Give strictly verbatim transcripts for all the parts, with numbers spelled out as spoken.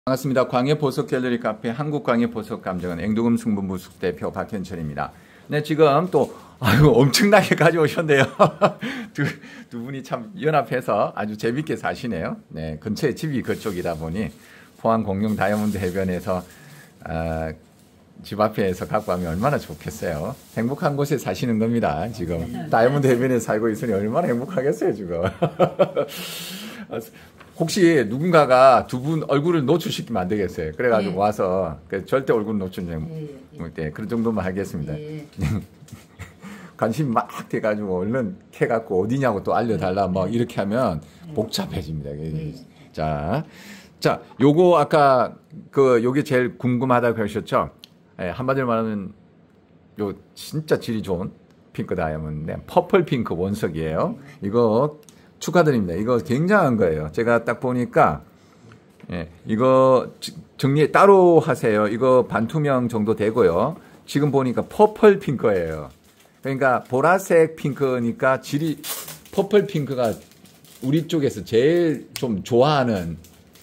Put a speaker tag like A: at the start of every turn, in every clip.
A: 반갑습니다. 광해보석 갤러리 카페 한국광해보석감정원 앵두금 승분부숙 대표 박현철입니다. 네, 지금 또 아이고 엄청나게 가져오셨네요. 두, 두 분이 참 연합해서 아주 재밌게 사시네요. 네, 근처에 집이 그쪽이다 보니 포항 공룡 다이아몬드 해변에서 아, 집 앞에서 갖고 가면 얼마나 좋겠어요. 행복한 곳에 사시는 겁니다. 지금 다이아몬드 해변에 살고 있으니 얼마나 행복하겠어요 지금. 혹시 누군가가 두 분 얼굴을 노출시키면 안 되겠어요. 그래가지고 예. 와서 절대 얼굴 노출 좀 예, 예. 네, 그런 정도만 하겠습니다. 예. 관심 막 돼가지고 얼른 캐갖고 어디냐고 또 알려달라 뭐 이렇게 하면 복잡해집니다. 예. 자, 자, 요거 아까 그 요게 제일 궁금하다고 그러셨죠? 예, 한마디로 말하면 요 진짜 질이 좋은 핑크 다이아몬드인데 퍼플 핑크 원석이에요. 이거 축하드립니다. 이거 굉장한 거예요. 제가 딱 보니까 예, 이거 정리 따로 하세요. 이거 반투명 정도 되고요. 지금 보니까 퍼플 핑크예요. 그러니까 보라색 핑크니까 질이 퍼플 핑크가 우리 쪽에서 제일 좀 좋아하는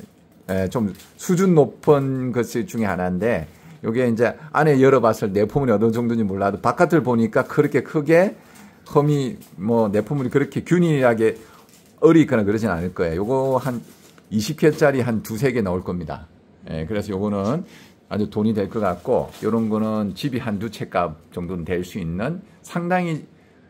A: 예, 좀 수준 높은 것 중에 하나인데 이게 이제 안에 열어봤을 때 내포물이 어느 정도인지 몰라도 바깥을 보니까 그렇게 크게 험이 뭐 내포물이 그렇게 균일하게 얼이 있거나 그러진 않을 거예요. 요거 한 이십 킬로짜리 한 두세 개 나올 겁니다. 예, 그래서 요거는 아주 돈이 될 것 같고, 요런 거는 집이 한 두 채 값 정도는 될 수 있는 상당히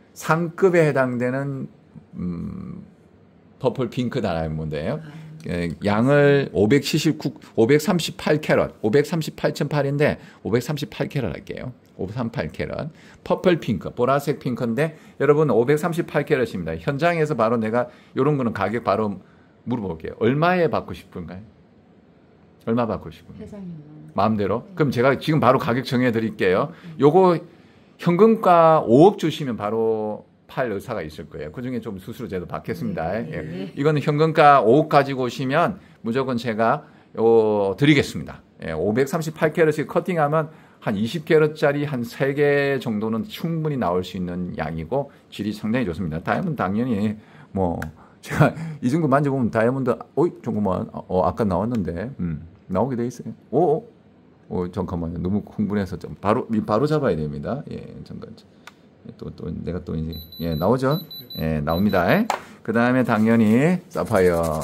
A: 상급에 해당되는, 음, 퍼플 핑크 다이아몬드예요. 예, 양을 오백칠십구, 오백삼십팔 캐럿, 오백삼십팔 점 팔인데 오백삼십팔 캐럿 할게요. 오백삼십팔 캐럿. 퍼플 핑크, 보라색 핑크인데 여러분 오백삼십팔 캐럿입니다. 현장에서 바로 내가 이런 거는 가격 바로 물어볼게요. 얼마에 받고 싶은가요? 얼마 받고 싶은가요? 마음대로? 네. 그럼 제가 지금 바로 가격 정해 드릴게요. 요거 현금가 오억 주시면 바로 팔 의사가 있을 거예요. 그 중에 좀 수수료 제도 받겠습니다. 네. 예. 이거는 현금가 오억 가지고 오시면 무조건 제가 요 드리겠습니다. 예. 오백삼십팔 캐럿씩 커팅하면 한 이십 캐럿짜리 한 세 개 정도는 충분히 나올 수 있는 양이고 질이 상당히 좋습니다. 다이아몬드 당연히 뭐 제가 이 정도 만져보면 다이아몬드 어이 잠깐만 어 아까 나왔는데 음 나오게 돼 있어요. 오, 오 잠깐만요. 너무 흥분해서 좀 바로 바로 잡아야 됩니다. 예 잠깐 또 또 내가 또 이제 예 나오죠. 예 나옵니다. 그 다음에 당연히 사파이어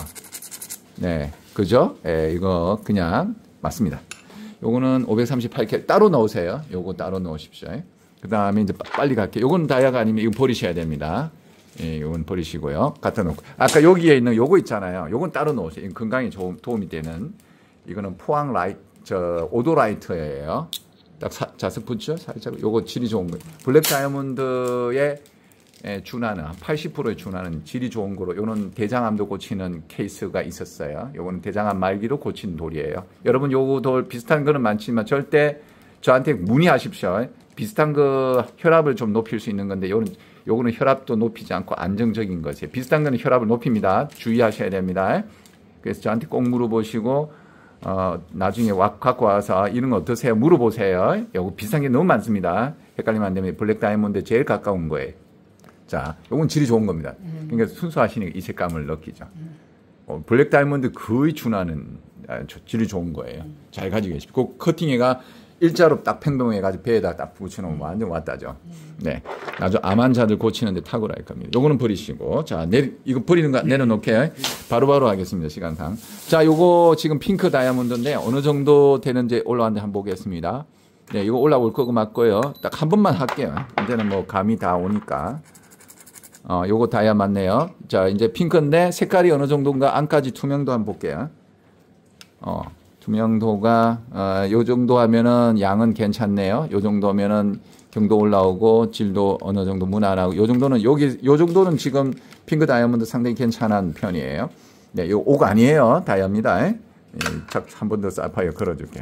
A: 네 그죠? 예 이거 그냥 맞습니다. 요거는 오백삼십팔 캐럿 따로 넣으세요. 요거 따로 넣으십시오. 그 다음에 이제 빨리 갈게요. 요건 다이아가 아니면 이거 버리셔야 됩니다. 예, 요건 버리시고요. 갖다 놓고. 아까 여기에 있는 요거 있잖아요. 요건 따로 넣으세요. 건강에 조, 도움이 되는. 이거는 포항 라이트, 저, 오도라이트예요. 딱 사, 자석 붙죠? 살짝. 요거 질이 좋은 거예요. 블랙 다이아몬드에 예, 준하는, 한 팔십 퍼센트에 준하는 질이 좋은 거로, 요는 대장암도 고치는 케이스가 있었어요. 요거는 대장암 말기로 고친 돌이에요. 여러분, 요거 돌 비슷한 거는 많지만 절대 저한테 문의하십시오. 비슷한 거 혈압을 좀 높일 수 있는 건데, 요는, 요거는 혈압도 높이지 않고 안정적인 거지. 비슷한 거는 혈압을 높입니다. 주의하셔야 됩니다. 그래서 저한테 꼭 물어보시고, 어, 나중에 와, 갖고 와서 이런 거 어떠세요? 물어보세요. 요거 비슷한 게 너무 많습니다. 헷갈리면 안 됩니다. 블랙 다이아몬드 제일 가까운 거예요. 자, 요건 질이 좋은 겁니다. 그러니까 순수하시니까 이 색감을 느끼죠. 어, 블랙 다이아몬드 거의 준하는 아, 질이 좋은 거예요. 잘 가지고 계십시오. 그 커팅해가 일자로 딱 평동해가지고 배에다 딱 붙여놓으면 완전 왔다죠. 네. 아주 암환자들 고치는데 탁월할 겁니다. 요거는 버리시고. 자, 내, 이거 버리는 거 내려놓게. 바로바로 하겠습니다. 시간상. 자, 요거 지금 핑크 다이아몬드인데 어느 정도 되는지 올라왔는데 한번 보겠습니다. 네, 이거 올라올 거고 맞고요. 딱 한 번만 할게요. 이제는 뭐 감이 다 오니까. 어, 요거 다이아 맞네요. 자, 이제 핑크인데 색깔이 어느 정도인가 안까지 투명도 한번 볼게요. 어, 투명도가, 어, 요 정도 하면은 양은 괜찮네요. 요 정도 하면은 경도 올라오고 질도 어느 정도 무난하고 요 정도는 여기, 요 정도는 지금 핑크 다이아몬드 상당히 괜찮은 편이에요. 네, 요 옥 아니에요. 다이아입니다. 예, 한 번 더 사파이어 걸어줄게.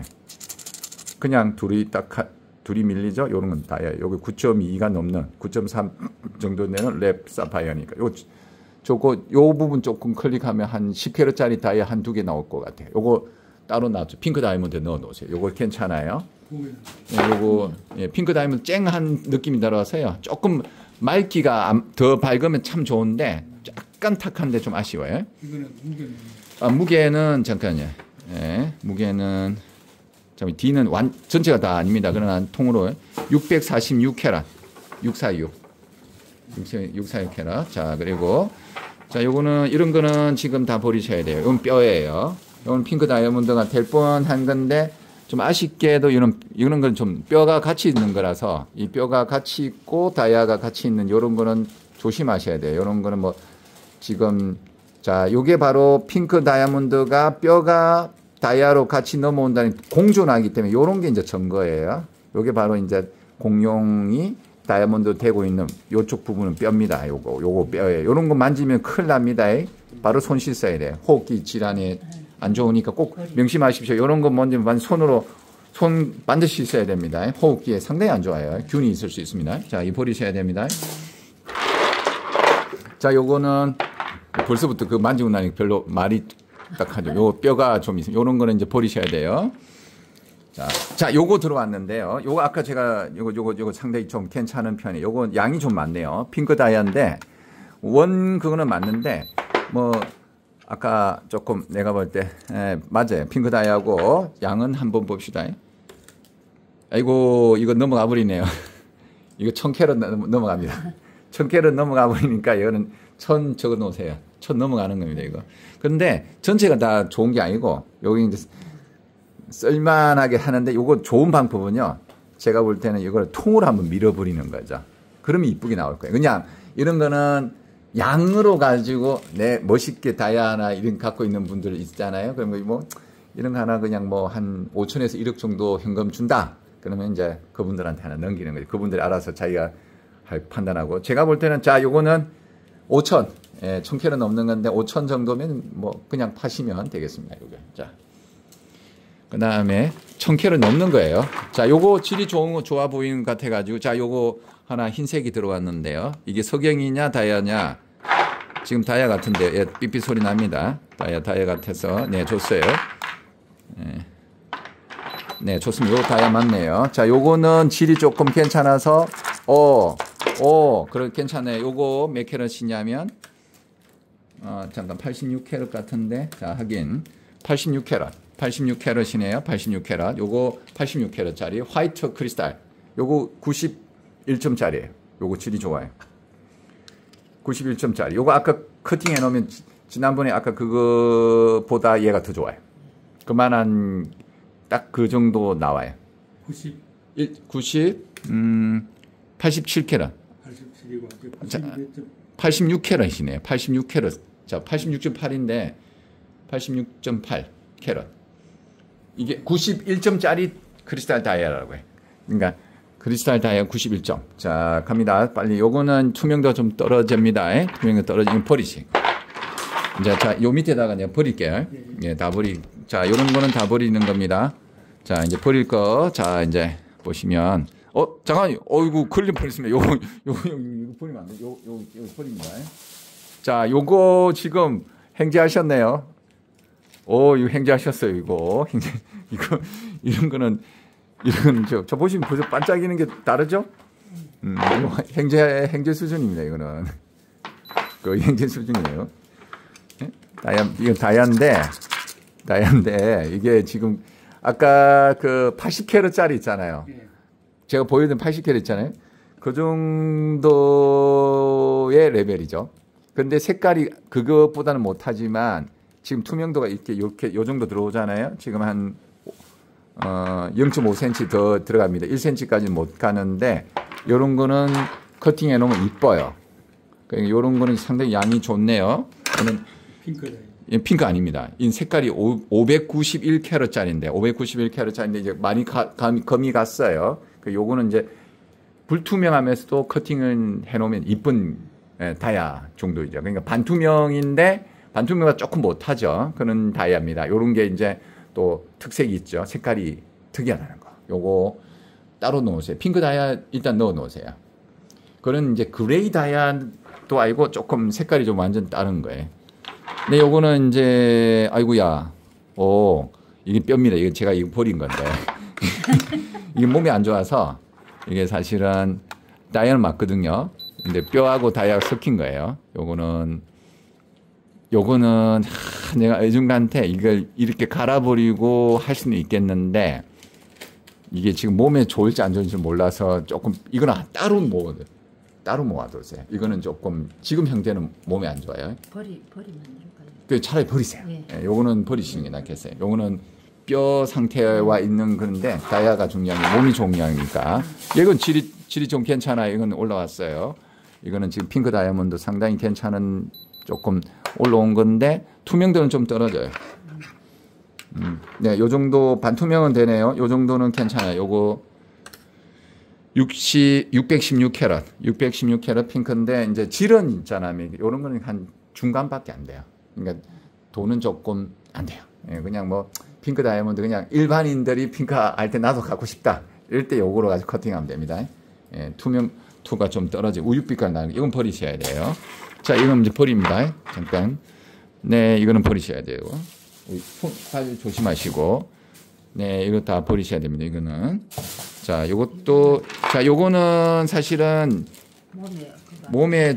A: 그냥 둘이 딱, 하, 둘이 밀리죠? 요런 건 다이아. 여기 구 점 이가 넘는 구 점 삼 정도 되는 랩 사파이어니까. 요, 저거, 요 부분 조금 클릭하면 한 십 캐럿짜리 다이아 한 두 개 나올 것 같아요. 요거 따로 놔줘. 핑크 다이아몬드 넣어 놓으세요. 요거 괜찮아요. 예, 요거, 예, 핑크 다이아몬드 쨍한 느낌이 들어서요. 조금 맑기가 더 밝으면 참 좋은데, 약간 탁한데 좀 아쉬워요.
B: 이거는 무게는?
A: 아, 무게는, 잠깐요.
B: 예, 무게는 잠깐 D는 완 전체가 다 아닙니다. 그러나 통으로 육백사십육 캐럿, 육백사십육, 육백사십육 캐럿. 자, 그리고 자, 요거는 이런 거는 지금 다 버리셔야 돼요. 이건 뼈예요. 이건 핑크 다이아몬드가 될 뻔한 건데 좀 아쉽게도 이런 이런 건 좀 뼈가 같이 있는 거라서 이 뼈가 같이 있고 다이아가 같이 있는 이런 거는 조심하셔야 돼요. 이런 거는 뭐 지금 자, 요게 바로 핑크 다이아몬드가 뼈가 다이아로 같이 넘어온다는 공존하기 때문에 요런 게 이제 증거예요. 요게 바로 이제 공룡이 다이아몬드 되고 있는 요쪽 부분은 뼈입니다. 요거 요거 뼈에 요런 거 만지면 큰일 납니다. 바로 손 씻어야 돼요. 호흡기 질환에 안 좋으니까 꼭 명심하십시오. 요런 거 만지면 손으로 손 반드시 씻어야 됩니다. 호흡기에 상당히 안 좋아요. 균이 있을 수 있습니다. 자, 이 버리셔야 됩니다. 자, 요거는 벌써부터 그 만지고 나니까 별로 말이 딱 하죠. 요 뼈가 좀 있어요. 요런 거는 이제 버리셔야 돼요. 자, 자, 요거 들어왔는데요. 요거 아까 제가 요거, 요거, 요거 상당히 좀 괜찮은 편이에요. 요거 양이 좀 많네요. 핑크 다이아인데, 원 그거는 맞는데, 뭐, 아까 조금 내가 볼 때, 예, 맞아요. 핑크 다이아고, 양은 한번 봅시다. 아이고, 이거 넘어가 버리네요. 이거 천 캐럿 넘어갑니다. 천 캐럿 넘어가 버리니까 이거는 천 적어 놓으세요. 천 넘어가는 겁니다, 이거. 그런데 전체가 다 좋은 게 아니고, 여기 이제 쓸만하게 하는데, 요거 좋은 방법은요, 제가 볼 때는 이걸 통으로 한번 밀어버리는 거죠. 그러면 이쁘게 나올 거예요. 그냥 이런 거는 양으로 가지고 내 멋있게 다이아나 이런 갖고 있는 분들 있잖아요. 그러면 뭐, 이런 거 하나 그냥 뭐 한 오천에서 일억 정도 현금 준다. 그러면 이제 그분들한테 하나 넘기는 거죠. 그분들이 알아서 자기가 판단하고. 제가 볼 때는 자, 요거는 오천, 예, 천 캐럿 넘는 건데 오천 정도면 뭐 그냥 파시면 되겠습니다. 요거. 자, 그 다음에 천 캐럿 넘는 거예요. 자, 요거 질이 좋은 거 좋아 보이는 것 같아가지고 자, 요거 하나 흰색이 들어왔는데요. 이게 석영이냐 다이아냐? 지금 다이아 같은데 예, 삐삐 소리 납니다. 다이아 다이아 같아서 네 줬어요. 네, 네 좋습니다. 요 다이아 맞네요. 자, 요거는 질이 조금 괜찮아서 오, 오, 그래 괜찮아요. 요거 몇 캐럿이냐면 어, 잠깐 팔십육 캐럿 같은데 자, 하긴 팔십육 캐럿. 팔십육 캐럿이네요. 팔십육 캐럿. 요거 팔십육 캐럿짜리 화이트 크리스탈. 요거 구십일 점짜리예요. 요거 질이 좋아요. 구십일 점짜리. 요거 아까 커팅해 놓으면 지난번에 아까 그거보다 얘가 더 좋아요. 그만한 딱 그 정도 나와요.
C: 구십.
B: 구십, 음, 팔십칠 캐럿.
C: 팔십칠이고
B: 팔십육 캐럿이네요. 팔십육 캐럿. 자, 팔십육 점 팔인데 팔십육 점 팔 캐럿. 이게 구십일 점짜리 크리스탈 다이아라고 해. 그러니까 크리스탈 다이아 구십일 점. 자, 갑니다. 빨리. 요거는 투명도가 좀 떨어집니다. 투명도 떨어지면 버리시. 이제 자, 요 밑에다가 내가 버릴게요. 예, 다 버리. 자, 요런 거는 다 버리는 겁니다. 자, 이제 버릴 거. 자, 이제 보시면 어, 잠깐. 어이구, 클립 버렸습니다. 요거 요거 이거 버리면 안 돼. 요 요 요 버립니다. 자, 요거 지금 행제하셨네요. 오, 이거 행제하셨어요, 이거. 행제, 이거, 이런 거는, 이건, 저, 저 보시면 벌써 반짝이는 게 다르죠? 음, 이거 행제, 행제 수준입니다, 이거는. 그 행제 수준이에요. 네? 다이아, 이건 다이아인데, 다이아인데, 이게 지금, 아까 그 팔십 캐럿짜리 있잖아요. 제가 보여드린 팔십 캐럿 있잖아요. 그 정도의 레벨이죠. 근데 색깔이 그것보다는 못하지만, 지금 투명도가 이렇게, 이렇게, 요 정도 들어오잖아요. 지금 한, 어, 영 점 오 센티미터 더 들어갑니다. 일 센티미터까지는 못 가는데, 요런 거는 커팅해 놓으면 이뻐요. 그러니까 요런 거는 상당히 양이 좋네요. 저는
C: 핑크다.
B: 핑크 아닙니다. 이 색깔이 오백구십일 캐럿짜리인데, 오백구십일 캐럿짜리인데 이제 많이 가, 가, 검이 갔어요. 그 요거는 이제 불투명하면서도 커팅을 해 놓으면 이쁜 예, 다이아 정도이죠. 그러니까 반투명인데, 반투명보다 조금 못하죠. 그런 다이아입니다. 요런 게 이제 또 특색이 있죠. 색깔이 특이하다는 거. 요거 따로 넣으세요. 핑크 다이아 일단 넣어 놓으세요. 그런 이제 그레이 다이아도 아니고 조금 색깔이 좀 완전 다른 거예요. 근데 요거는 이제, 아이고야. 오, 이게 뼈입니다. 이거 제가 이거 버린 건데. 이게 몸이 안 좋아서 이게 사실은 다이아는 맞거든요. 근데 뼈하고 다이아가 섞인 거예요. 요거는 요거는 하, 내가 애중가한테 이걸 이렇게 갈아버리고 할 수는 있겠는데 이게 지금 몸에 좋을지 안 좋을지 몰라서 조금 이거는 따로 모아 따로 모아두세요. 이거는 조금 지금 형태는 몸에 안 좋아요.
D: 버리 버리면 될까요?
B: 그 차라리 버리세요.
D: 네.
B: 예, 요거는 버리시는 게 낫겠어요. 요거는 뼈 상태와 있는 그런데 다이아가 중요한 게 몸이 중요하니까. 이건 질이 질이 좀 괜찮아요. 이건 올라왔어요. 이거는 지금 핑크 다이아몬드 상당히 괜찮은 조금 올라온 건데 투명도는 좀 떨어져요. 음, 네, 요 정도 반투명은 되네요. 요 정도는 괜찮아요. 요거 육백십육 캐럿, 육백십육 캐럿 핑크인데 이제 질은 있잖아요. 이런 거는 한 중간밖에 안 돼요. 그러니까 돈은 조금 안 돼요. 예, 그냥 뭐 핑크 다이아몬드 그냥 일반인들이 핑크 할 때 나도 갖고 싶다. 이럴 때 요거로 가지고 커팅하면 됩니다. 예, 투명 투가 좀 떨어지고 우윳빛깔 나는 이건 버리셔야 돼요. 자, 이건 이제 버립니다. 잠깐. 네, 이거는 버리셔야 돼요. 손 조심하시고. 네, 이거 다 버리셔야 됩니다. 이거는. 자, 요것도 자, 요거는 사실은
D: 몸에
B: 몸에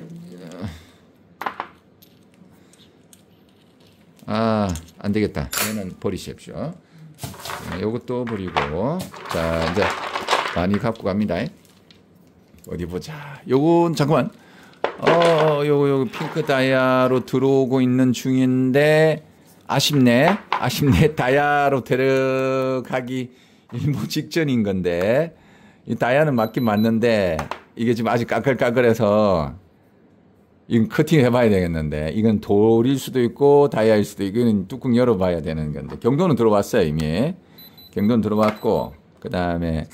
B: 아, 안 되겠다. 얘는 버리십시오. 네, 요것도 버리고. 자, 이제 많이 갖고 갑니다. 어디 보자. 요건 잠깐만. 어, 요거 요거 핑크 다이아로 들어오고 있는 중인데 아쉽네. 아쉽네. 다이아로 데려가기 일부 직전인 건데 이 다이아는 맞긴 맞는데 이게 지금 아직 까끌까끌해서 이건 커팅 해봐야 되겠는데 이건 돌일 수도 있고 다이아일 수도 있고 이건 뚜껑 열어봐야 되는 건데 경도는 들어왔어요. 이미 경도는 들어왔고 그 다음에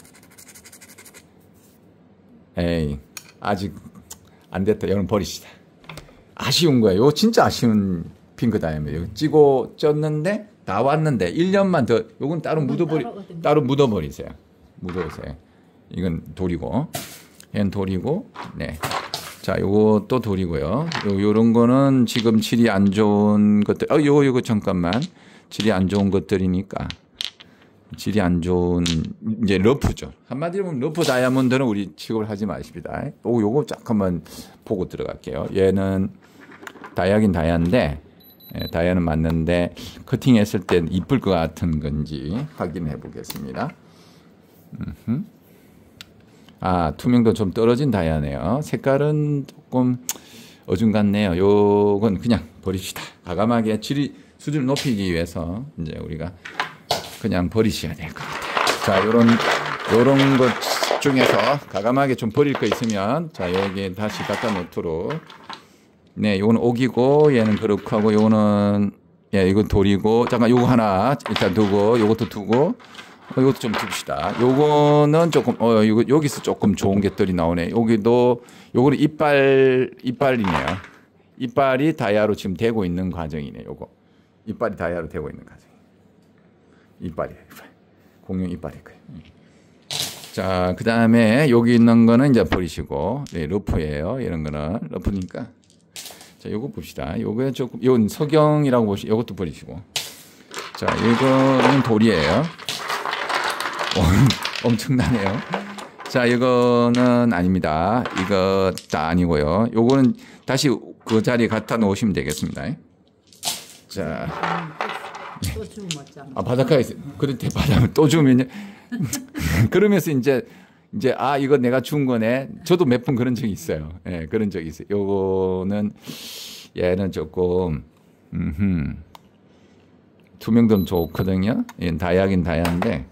B: 에이 아직 안 됐다. 이건 버리시다. 아쉬운 거예요. 이거 진짜 아쉬운 핑크 다이아몬드. 찌고 쪘는데 다 왔는데 일 년만 더 요건 따로 묻어버리 따로 묻어버리세요. 묻어보세요. 이건 돌이고 얘는 돌이고 네. 자, 요거 또 돌이고요. 요 요런 거는 지금 질이 안 좋은 것들. 어, 요거 요거 잠깐만. 질이 안 좋은 것들이니까. 질이 안 좋은 이제 러프죠. 한마디로 보면 러프 다이아몬드는 우리 취급을 하지 마십니다. 오, 요거 잠깐만 보고 들어갈게요. 얘는 다이아긴 다이아인데 예, 다이아는 맞는데 커팅했을 때 이쁠 것 같은 건지 확인해 보겠습니다. 음흠. 아, 투명도 좀 떨어진 다이아네요. 색깔은 조금 어중간네요. 요건 그냥 버립시다. 과감하게 질이 수준을 높이기 위해서 이제 우리가 그냥 버리셔야 될 것 같아요. 자, 요런 요런 것 중에서 과감하게 좀 버릴 거 있으면 자, 여기 다시 갖다 놓도록. 네, 요거는 옥이고 얘는 그렇고 하고 요거는 예, 이건 돌이고 잠깐 요거 하나 일단 두고 요것도 두고 어, 이것도 좀 둡시다. 요거는 조금, 어, 이거, 여기서 조금 좋은 것들이 나오네. 여기도, 요거는 이빨, 이빨이네요. 이빨이 다이아로 지금 되고 있는 과정이네, 요거. 이빨이 다이아로 되고 있는 과정. 이빨이에요, 이빨. 공룡 이빨일 거예요. 자, 그 다음에 여기 있는 거는 이제 버리시고, 네, 러프예요. 이런 거는. 러프니까. 자, 요거 봅시다. 요거 조금, 이건 석영이라고 보시, 요것도 버리시고. 자, 이거는 돌이에요. 오, 엄청나네요. 자, 이거는 아닙니다. 이거 다 아니고요. 요거는 다시 그 자리에 갖다 놓으시면 되겠습니다. 자.
D: 또 주면 짱.
B: 아, 바닷가에 있어요. 그런데 바닷가에 또 주면 그러면서 이제 이제 아, 이거 내가 준 거네. 저도 몇 번 그런 적이 있어요. 예, 네, 그런 적이 있어요. 요거는 얘는 조금 음흠. 투명도는 좋거든요. 얘는 다이아긴 다이아인데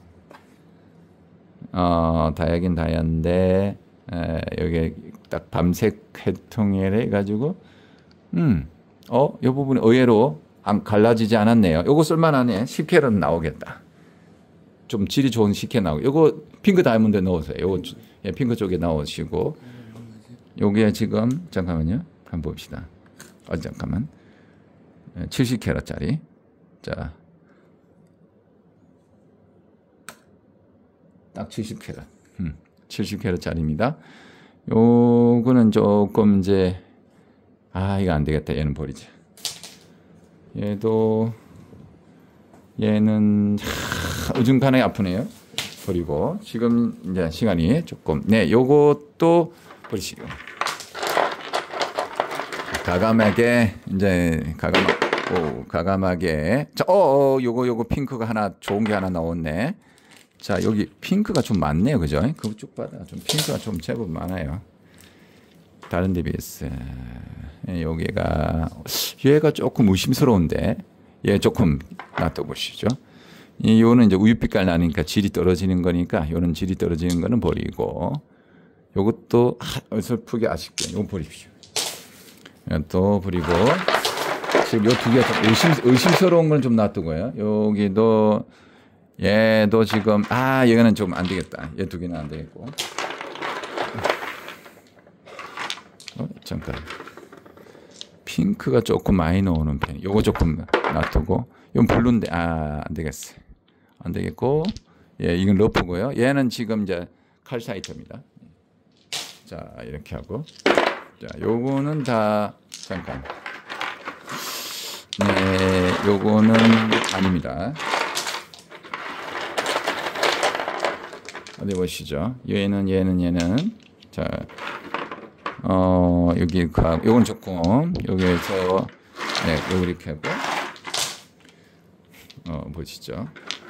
B: 어, 다이아긴 다이아인데 에, 여기 딱 밤색 해통에 해가지고 음, 어, 이 부분이 의외로 안 갈라지지 않았네요. 요거 쓸만하네. 십 캐럿 나오겠다. 좀 질이 좋은 십 캐럿 나오고 요거 핑크 다이아몬드 넣으세요. 요거 예, 핑크 쪽에 넣으시고 요게 지금 잠깐만요. 한번 봅시다. 어, 잠깐만. 칠십 캐럿짜리. 자. 딱 칠십 캐럿. 음, 칠십 캐럿짜리입니다. 요거는 조금 이제 아, 이거 안 되겠다. 얘는 버리자. 얘도 얘는 하, 어중간하게 아프네요. 버리고 지금 이제 시간이 조금 네, 요것도 버리시고. 가감하게 이제 가감 오, 가감하게 자, 어, 어, 요거 요거 핑크가 하나 좋은 게 하나 나왔네. 자, 여기 핑크가 좀 많네요, 그죠? 그거 쭉 봐라. 좀 핑크가 좀 제법 많아요. 다른 데 비해서 여기가 얘가 조금 의심스러운데 얘 조금 놔둬보시죠. 이 요는 이제 우유빛깔 나니까 질이 떨어지는 거니까 요는 질이 떨어지는 거는 버리고 요것도 어설프게 아쉽게 요거 버리십시오. 또 버리고 지금 요 두 개 좀 의심, 의심스러운 건 좀 놔두고요. 여기도 얘도 지금 아 얘는 좀 안 되겠다. 얘 두 개는 안 되겠고. 어, 잠깐. 핑크가 조금 많이 나오는 편. 요거 조금 놔두고. 이건 블루인데 아 안 되겠어. 안 되겠고. 예, 이건 러프고요. 얘는 지금 이제 칼사이트입니다. 자 이렇게 하고. 자 요거는 다 잠깐. 네, 요거는 아닙니다. 어디 보시죠. 얘는 얘는 얘는 자, 어 여기 가 요건 조금 여기에서 네, 요 이렇게 하고 어 보시죠.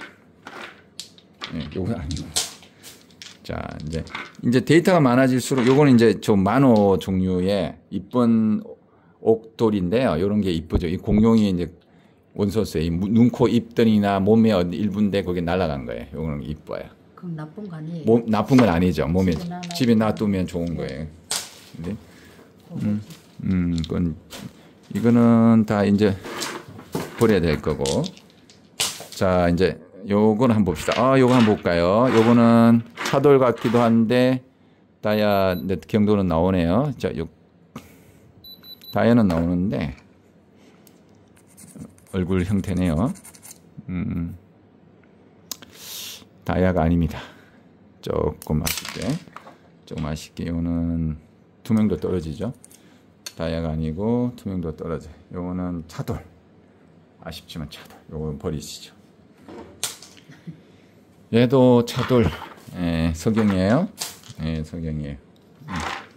B: 네, 요건 아니고. 자 이제 이제 데이터가 많아질수록 요거는 이제 좀 만호 종류의 이쁜 옥돌인데요. 이런 게 이쁘죠. 이 공룡이 이제 원소스에 이 눈, 코, 입 등이나 몸의 일부인데 거기 날아간 거예요. 요거는 이뻐요.
D: 그럼 나쁜 거 아니에요?
B: 몸, 나쁜 건 아니죠. 몸에
D: 집에 놔-
B: 집에 놔두면 좋은 거예요. 근데 음, 음, 그건 이거는 다 이제 버려야 될 거고. 자, 이제 요거는 한번 봅시다. 아, 요거 한번 볼까요? 요거는 차돌 같기도 한데 다야 경도는 나오네요. 자, 요 다이아는 나오는데 얼굴 형태네요. 음, 다이아가 아닙니다. 조금 아쉽게, 조금 아쉽게 요는 투명도 떨어지죠. 다이아가 아니고 투명도 떨어져. 요거는 차돌. 아쉽지만 차돌. 요거는 버리시죠. 얘도 차돌. 예, 석영이에요. 예, 석영이에요. 음.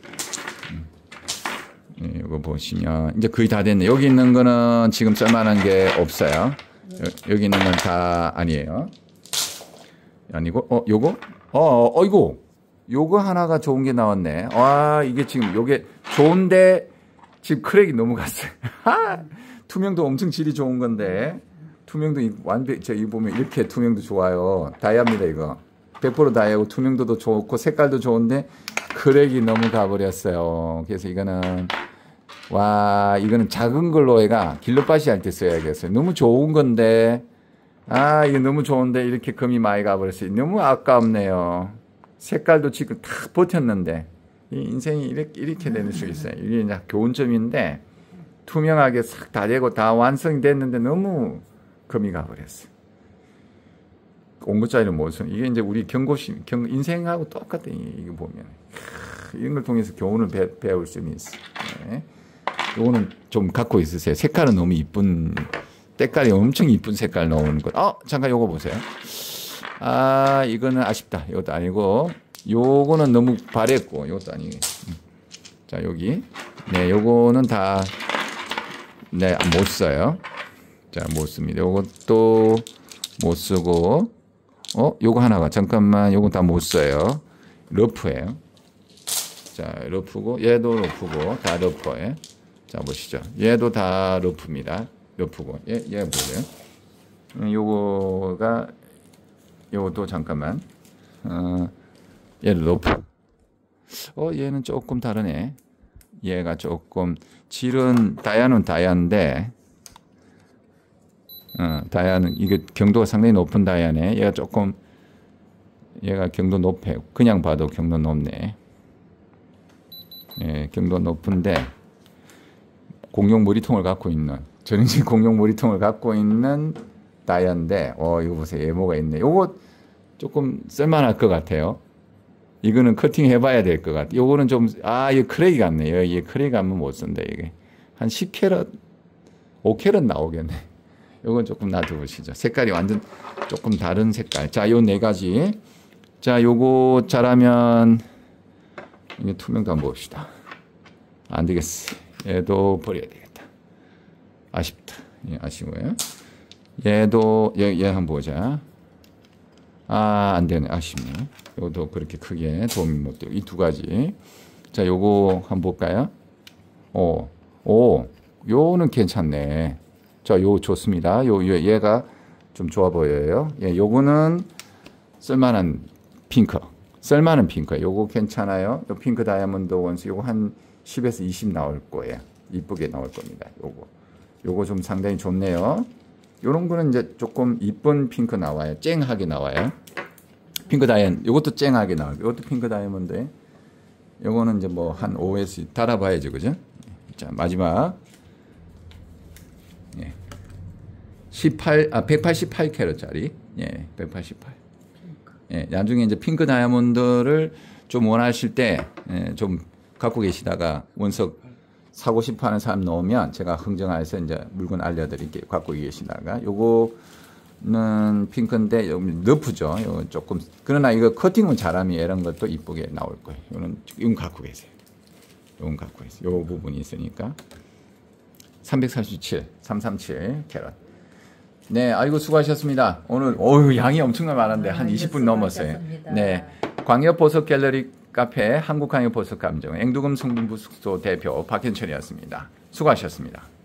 B: 네, 이거 보시면 이제 거의 다 됐네. 여기 있는 거는 지금 쓸만한 게 없어요. 여, 여기 있는 건 다 아니에요. 아니고 어 요거 어, 어 어이고 요거 하나가 좋은 게 나왔네. 와 이게 지금 요게 좋은데 지금 크랙이 너무 갔어요. 투명도 엄청 질이 좋은 건데 투명도 완벽 저 이 보면 이렇게 투명도 좋아요. 다이아입니다 이거. 백 퍼센트 다이아고 투명도도 좋고 색깔도 좋은데 크랙이 너무 가버렸어요. 그래서 이거는 와 이거는 작은 걸로 애가 길러빠시 할 때 써야겠어요. 너무 좋은 건데 아 이게 너무 좋은데 이렇게 금이 많이 가버렸어요. 너무 아깝네요. 색깔도 지금 탁 버텼는데 이 인생이 이렇게, 이렇게 될 수 있어요. 이게 이제 교훈점인데 투명하게 싹 다 되고 다 완성이 됐는데 너무 금이 가버렸어요. 온것짜리는 무슨 이게 이제 우리 경고심 경 인생하고 똑같아. 이거 보면 이런 걸 통해서 교훈을 배, 배울 수 있어. 네. 요거는 좀 갖고 있으세요. 색깔은 너무 이쁜 때깔이 엄청 이쁜 색깔 나오는 것. 어 잠깐 요거 보세요. 아 이거는 아쉽다. 이것도 아니고 요거는 너무 바랬고 이것도 아니고. 자 여기 네 요거는 다 네 못 써요. 자 못 씁니다. 요것도 못 쓰고 어 요거 하나가 잠깐만 요거 다 못 써요. 러프예요. 자 러프고 얘도 러프고 다 러프예요. 자 보시죠. 얘도 다 러프입니다. 러프고 얘, 얘 보세요. 음, 요거가 요것도 잠깐만 어, 얘는 러프. 어 얘는 조금 다르네. 얘가 조금 질은 다이아는 다이아인데 어, 다이아는 이게 경도가 상당히 높은 다이아네. 얘가 조금 얘가 경도 높아. 그냥 봐도 경도 높네. 예, 경도 높은데 공룡 머리통을 갖고 있는 전형적인 공룡 머리통을 갖고 있는 다이아인데 어 이거 보세요. 예모가 있네. 요거 조금 쓸만할 것 같아요. 이거는 커팅 해봐야 될 것 같아요. 요거는 좀 아 이거 크랙이 같네요. 이게 크랙 하면 못 쓴다. 이게 한 십 캐럿 오 캐럿 나오겠네. 요건 조금 놔두시죠. 색깔이 완전 조금 다른 색깔. 자, 요 네 가지. 자, 요거 잘하면 이게 투명도 한번 봅시다. 안 되겠어. 얘도 버려야 되겠다. 아쉽다. 예, 아쉬워요. 얘도 얘, 얘 한번 보자. 아, 안 되네. 아쉽네. 요것도 그렇게 크게 도움이 못 돼요. 이 두 가지. 자, 요거 한번 볼까요? 오, 오, 요는 괜찮네. 자, 요 좋습니다. 요, 요 얘가 좀 좋아 보여요. 예, 요거는 쓸만한 핑크. 쓸만한 핑크. 요거 괜찮아요. 요 핑크 다이아몬드 원스 요거 한 십에서 이십 나올 거예요. 이쁘게 나올 겁니다. 요거. 요거 좀 상당히 좋네요. 요런 거는 이제 조금 이쁜 핑크 나와요. 쨍하게 나와요. 핑크 다이아몬드. 요것도 쨍하게 나와요. 요것도 핑크 다이아몬드. 요거는 이제 뭐 한 오에스 달아봐야죠. 그죠? 자, 마지막. 예. 십팔, 아, 백팔십팔 캐럿짜리. 예, 백팔십팔. 예, 나중에 이제 핑크 다이아몬드를 좀 원하실 때, 예, 좀 갖고 계시다가 원석 사고 싶어 하는 사람 넣으면 제가 흥정해서 이제 물건 알려드릴게요. 갖고 계시다가. 요거는 핑크인데, 여기 너프죠. 요거 조금. 그러나 이거 커팅은 잘하면 이런 것도 이쁘게 나올 거예요. 요거는, 이건 갖고 계세요. 요건 갖고 계세요. 요 부분이 있으니까. 삼백삼십칠, 삼백삼십칠 캐럿. 네, 아이고 수고하셨습니다. 오늘 어유 양이 엄청나게 많은데 한 이십 분 넘었어요. 네, 광역보석 갤러리 카페 한국광역보석 감정 앵두금 성분부 숙소 대표 박현철이었습니다. 수고하셨습니다.